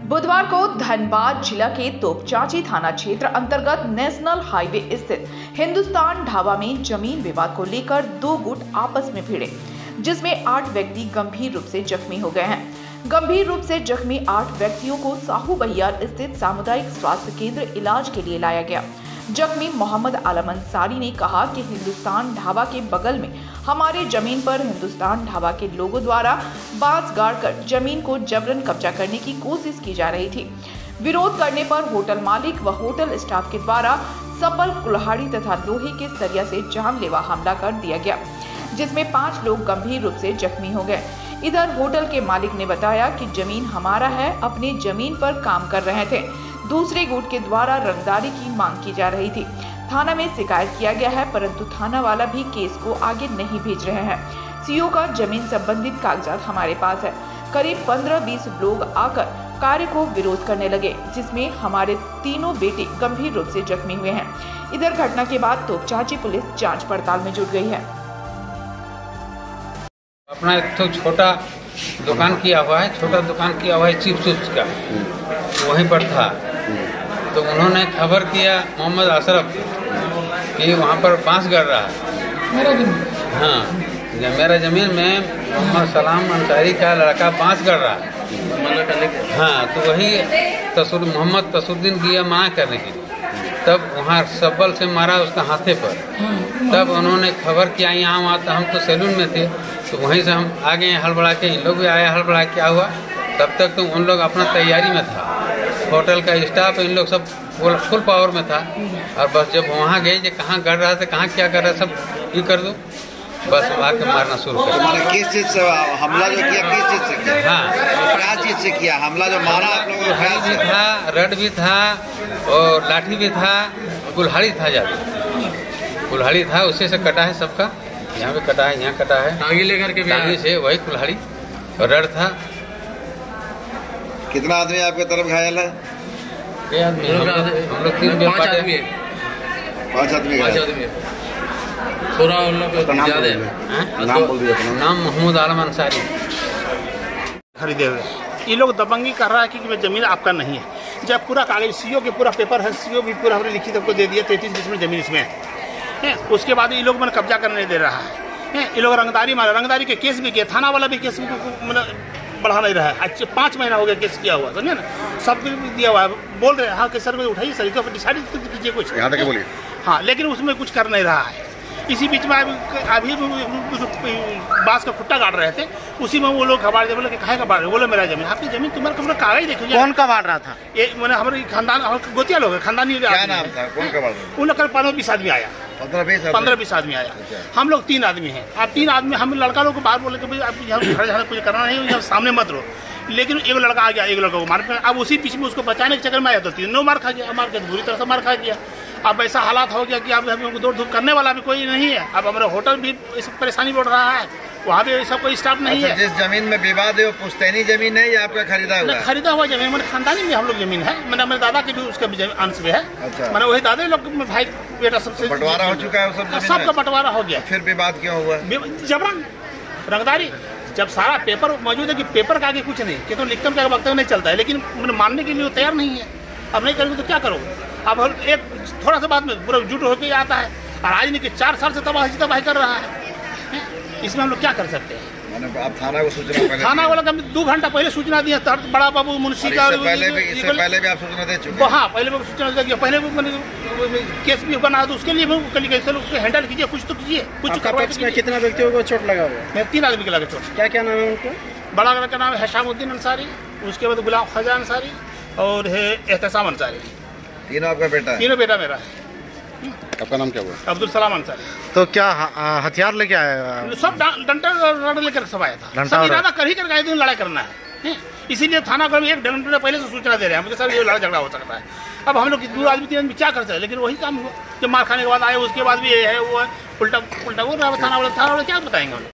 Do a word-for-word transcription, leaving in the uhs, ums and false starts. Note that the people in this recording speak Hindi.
बुधवार को धनबाद जिला के तोपचांची थाना क्षेत्र अंतर्गत नेशनल हाईवे स्थित हिंदुस्तान ढाबा में जमीन विवाद को लेकर दो गुट आपस में भिड़े, जिसमें आठ व्यक्ति गंभीर रूप से जख्मी हो गए हैं। गंभीर रूप से जख्मी आठ व्यक्तियों को साहू बहियार स्थित सामुदायिक स्वास्थ्य केंद्र इलाज के लिए लाया गया। जख्मी मोहम्मद आलम अंसारी ने कहा कि हिंदुस्तान ढाबा के बगल में हमारे जमीन पर हिंदुस्तान ढाबा के लोगों द्वारा बांस गाड़कर जमीन को जबरन कब्जा करने की कोशिश की जा रही थी। विरोध करने पर होटल मालिक व होटल स्टाफ के द्वारा सपल, कुल्हाड़ी तथा लोहे के सरिया से जानलेवा हमला कर दिया गया, जिसमें पांच लोग गंभीर रूप से जख्मी हो गए। इधर होटल के मालिक ने बताया कि जमीन हमारा है, अपनी जमीन पर काम कर रहे थे। दूसरे गुट के द्वारा रंगदारी की मांग की जा रही थी। थाना में शिकायत किया गया है, परंतु थाना वाला भी केस को आगे नहीं भेज रहे हैं। सीओ का जमीन संबंधित कागजात हमारे पास है। करीब पंद्रह बीस लोग आकर कार्य को विरोध करने लगे, जिसमें हमारे तीनों बेटे गंभीर रूप से जख्मी हुए हैं। इधर घटना के बाद तोपचांची पुलिस जांच पड़ताल में जुट गई है। अपना एक तो छोटा दुकान किया हुआ है, छोटा दुकान किया हुआ है चिप्स उप्स का, वहीं पर था। तो उन्होंने खबर किया मोहम्मद अशरफ कि वहाँ पर बांस गड़ रहा है। मेरा जमीन हाँ मेरा जमीन में मोहम्मद सलाम अंसारी का लड़का बांस गड़ रहा है। हाँ तो वही तसुर मोहम्मद तसुद्दीन गया माँ करने के लिए, तब वहाँ सब्बल से मारा उसका हाथे पर। तब उन्होंने खबर किया यहाँ वहाँ, तो हम तो सैलून में थे, तो वहीं से हम आ गए हड़बड़ा के। इन लोग भी आया हड़बड़ा, क्या हुआ तब तक तो उन लोग अपना तैयारी में था, होटल का स्टाफ इन लोग सब फुल पावर में था। और बस जब वहाँ गए कि कहाँ गड़ रहा था, कहाँ क्या कर रहा है, सब ये कर दो, बस आके मारना शुरू कर दिया। किस चीज से हमला जो किया, किस चीज से किया? हाँ क्या चीज से किया हमला? जो मारा आप लोगों कुल्हाड़ी भी था, रड भी था और लाठी भी था, कुल्हाड़ी था, ज्यादा कुल्हाड़ी था, उसी से कटा है सबका। यहाँ पे कटा है, यहाँ कटा है, टांगी लेकर के टांगी से वही कुल्हाड़ी और रड था। कितना आदमी आपके तरफ घायल है? आदमी हम लोग तीन पाँच आदमी पाँच आदमी थोड़ा नाम बोल दिया। नाम मोहम्मद आलम अंसारी। खरीदे हुए ये लोग दबंगी कर रहा है कि जमीन आपका नहीं है। जब पूरा कागज सीओ के पूरा पेपर है, सीओ भी पूरा हमने लिखित आपको दे दिया, तैंतीस बीस में जमीन इसमें है। उसके बाद ये लोग मैंने कब्जा करने दे रहा है। ये लोग रंगदारी मारा, रंगदारी के केस भी किया, थाना वाला भी केस मतलब बढ़ा नहीं रहा है। आज पाँच महीना हो गया केस किया हुआ, समझे ना, सब दिया हुआ है। बोल रहे हैं हाँ कि सर उठाइए सर, इसको डिसाइड कीजिए कुछ, यहाँ तक बोलिए। हाँ, लेकिन उसमें कुछ कर नहीं रहा है। इसी बीच में अभी बांस का खुट्टा काट रहे थे, उसी में वो लोग खबर दे, बोले कि काहे का बांट रहे, बोले मेरा जमीन। आपकी जमीन तुम्हारा कब कागज देखो। कौन का बांट रहा था? ये मैंने हमारे खानदान गोतिया लोग है, खानदानी। क्या नाम था? कौन का बांट? उन लोग कल पंद्रह बीस आदमी आया, पंद्रह बीस आदमी आया। हम लोग तीन आदमी हैं। आप तीन आदमी, हम लड़का लोग को बाहर बोले कि भाई आप यहाँ खड़े खड़े कुछ करना नहीं, यहाँ सामने मत रहो। लेकिन एक लड़का आ गया, एक लड़का को मार। अब उसी बीच में उसको बचाने के चक्कर में आया तो तीनों मार खा गया, मार के बुरी तरह से मार खा गया। अब ऐसा हालात हो गया कि अब हम दौड़ धूप करने वाला भी कोई नहीं है। अब हमारा होटल भी इस परेशानी बढ़ रहा है, वहाँ भी ऐसा कोई स्टाफ नहीं अच्छा, है। जिस जमीन में विवाद है वो पुश्तैनी जमीन है या आपका खरीदा हुआ? खरीदा हुआ जमीन, मैंने खानदानी में हम लोग जमीन है। मैंने मेरे दादा की भी उसका भी अंश भी है। अच्छा। मैंने वही दादा लोग भाई बेटा सबसे बंटवारा हो चुका है, सब सबका बंटवारा हो गया। फिर विवाद क्यों हुआ? जबरन रंगदारी, जब सारा पेपर मौजूद है कि पेपर का आगे कुछ नहीं, कि तो लिखकर क्या वक्त नहीं चलता है, लेकिन मानने के लिए तैयार नहीं है। अब नहीं करोगे तो क्या करोगे? अब एक थोड़ा सा बाद में पूरा जुट होकर आता है, और आज नहीं कि चार साल से तबाही तबाही कर रहा है। इसमें हम लोग क्या कर सकते हैं? आप थाना को सूचना, थाना वाला दो घंटा पहले सूचना दिया, बड़ा बाबू मुंशी का। पहले भी इससे पहले भी आप सूचना दे चुके हैं? हाँ, पहले भी सूचना दिया, पहले भी केस भी बना, तो उसके लिए उसको हैंडल कीजिए, कुछ तो कीजिए, कुछ करवाइए। कितना व्यक्तियों को चोट लगा हुआ? मेरे तीन आदमी के लगा चोट। क्या क्या नाम है उनको? बड़ा लड़का का नाम है हशामुद्दीन अंसारी, उसके बाद गुलाम ख्वाजा अंसारी और है एहतसाम अंसारी। तीनों आपका बेटा है? तीनों बेटा मेरा है। आपका नाम क्या हुआ? अब्दुल सलाम अंसारी। तो क्या हथियार लेके आया? सब डंडा रड लेकर सब आया था। सब इरादा कर ही कर गए थे लड़ाई करना है, इसीलिए थाना को एक घंटे पहले से सूचना दे रहे हैं मुझे, सर ये लड़ाई झगड़ा हो सकता है। अब हम लोग दो आदमी तीन आदमी क्या कर सकते हैं, लेकिन वही काम हुआ। जब मार खाने के बाद आए, उसके बाद भी ये है वो है, उल्टा उल्टा बोल रहा है थाना वाला। थाना वाला क्या बताएंगे हम लोग?